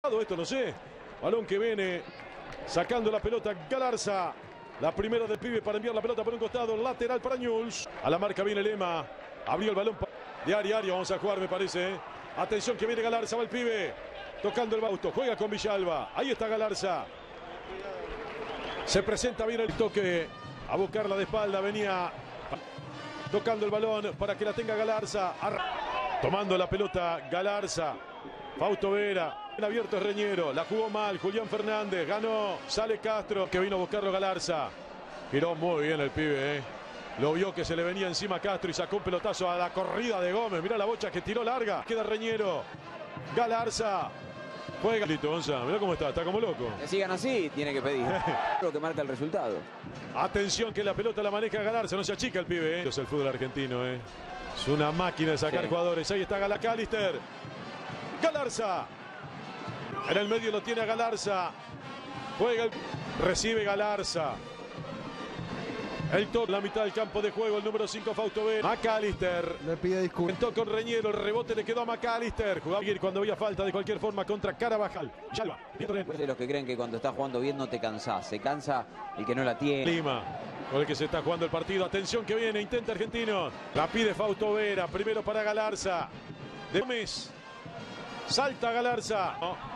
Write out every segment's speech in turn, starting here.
Esto no sé. Balón que viene sacando la pelota Galarza. La primera del pibe para enviar la pelota por un costado. Lateral para Newell's. A la marca viene Lema. Abrió el balón de área. Vamos a jugar, me parece. Atención que viene Galarza. Va el pibe. Tocando el bauto. Juega con Villalba. Ahí está Galarza. Se presenta bien el toque. A buscarla de espalda. Venía tocando el balón para que la tenga Galarza. Tomando la pelota Galarza. Fausto Vera. El abierto es Reñero. La jugó mal. Julián Fernández. Ganó. Sale Castro. Que vino a buscarlo Galarza. Giró muy bien el pibe. Lo vio que se le venía encima a Castro y sacó un pelotazo a la corrida de Gómez. Mirá la bocha que tiró larga. Queda Reñero. Galarza. Juega. Listo, Gonza. Mirá cómo está. Está como loco. Que sigan así, tiene que pedir. Lo que marca el resultado. Atención que la pelota la maneja Galarza. No se achica el pibe. Es el fútbol argentino. Es una máquina de sacar jugadores. Ahí está McAllister. Galarza. En el medio lo tiene a Galarza. Juega. Recibe Galarza. El toque, la mitad del campo de juego, el número 5, Fausto Vera. McAllister. Le pide disculpas. Entró con Reñero, el rebote le quedó a McAllister. Jugaba cuando había falta de cualquier forma contra Carabajal. Villalba. De los que creen que cuando estás jugando bien no te cansás. Se cansa el que no la tiene. Lima, con el que se está jugando el partido. Atención que viene, intenta Argentino. La pide Fausto Vera, primero para Galarza. De Gómez. Salta Galarza.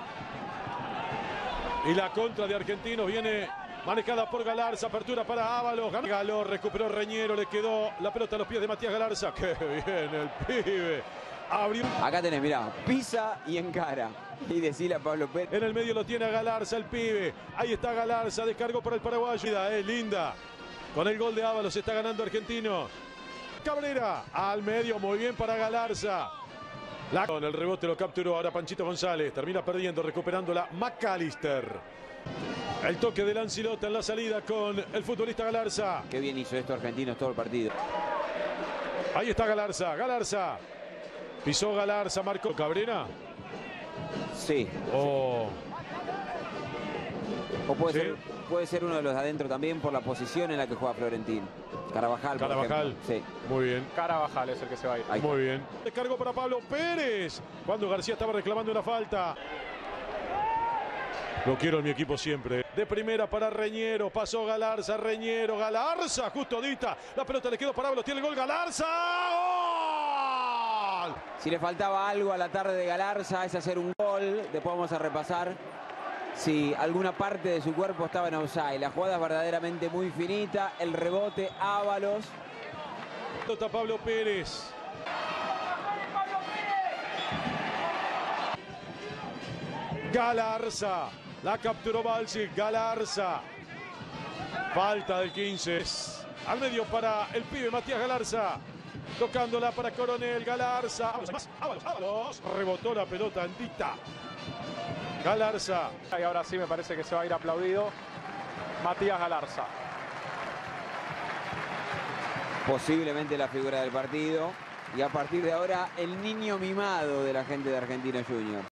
Y la contra de Argentinos viene manejada por Galarza, apertura para Ábalos. Galó, recuperó Reñero, le quedó la pelota a los pies de Matías Galarza. ¡Qué bien el pibe! Abrió. Acá tenés, mirá, pisa y encara. Y decile a Pablo Pérez. En el medio lo tiene a Galarza, el pibe. Ahí está Galarza, descargó para el paraguayo. Linda. Con el gol de Ábalos está ganando Argentino. Cabrera, al medio, muy bien para Galarza. Con el rebote lo capturó ahora Panchito González. Termina perdiendo, recuperándola McAllister. El toque de Lancilota en la salida con el futbolista Galarza. Qué bien hizo esto Argentinos todo el partido. Ahí está Galarza. Galarza. Pisó Galarza, marcó Cabrera. Sí. Oh. O puede ser uno de los de adentro también por la posición en la que juega Florentino. Carabajal. Carabajal. Sí. Muy bien. Carabajal es el que se va a ir. Muy bien. Descargó para Pablo Pérez. Cuando García estaba reclamando una falta. Lo quiero en mi equipo siempre. De primera para Reñero. Pasó Galarza. Reñero. Galarza. Justodita. La pelota le quedó para Ábalos. Tiene el gol Galarza. ¡Gol! Si le faltaba algo a la tarde de Galarza es hacer un gol. Después vamos a repasar si alguna parte de su cuerpo estaba en offside. La jugada es verdaderamente muy finita. El rebote, Ábalos. Pelota Pablo Pérez. Galarza. La capturó Balsi. Galarza. Falta del 15. Al medio para el pibe Matías Galarza. Tocándola para Coronel. Galarza. Ábalos. Rebotó la pelota Andita. Galarza. Y ahora sí me parece que se va a ir aplaudido Matías Galarza. Posiblemente la figura del partido. Y a partir de ahora el niño mimado de la gente de Argentinos Juniors.